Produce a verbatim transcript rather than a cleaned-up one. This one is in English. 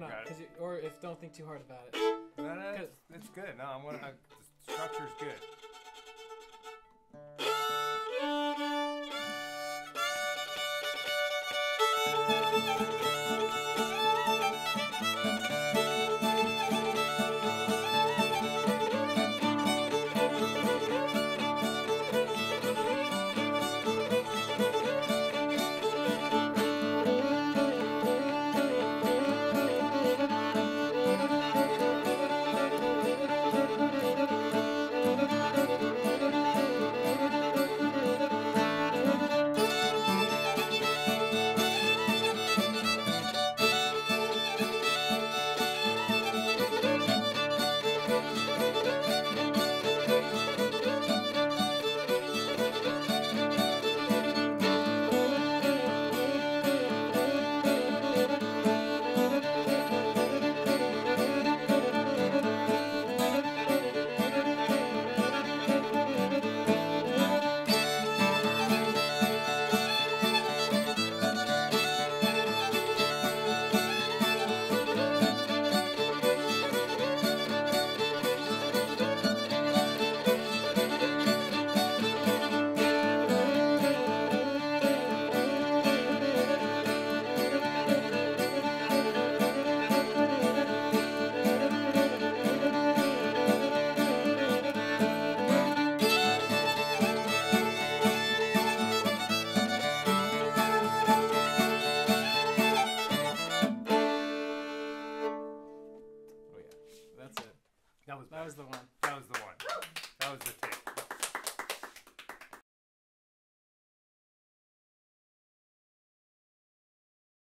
not, Got cause it. you, or if don't think too hard about it. No, no, it's, it's good. No, I'm gonna. I, the structure's good. That was the one.